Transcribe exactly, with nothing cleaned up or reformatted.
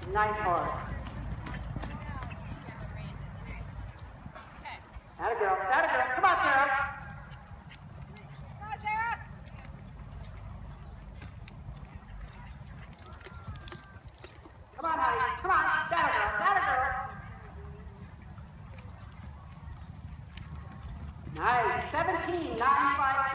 Nice horse. Atta girl, atta girl. Come on, Sarah. Come on, Sarah. Come on, honey. Come on. Atta girl, atta girl. Nice. seventeen, nine, five.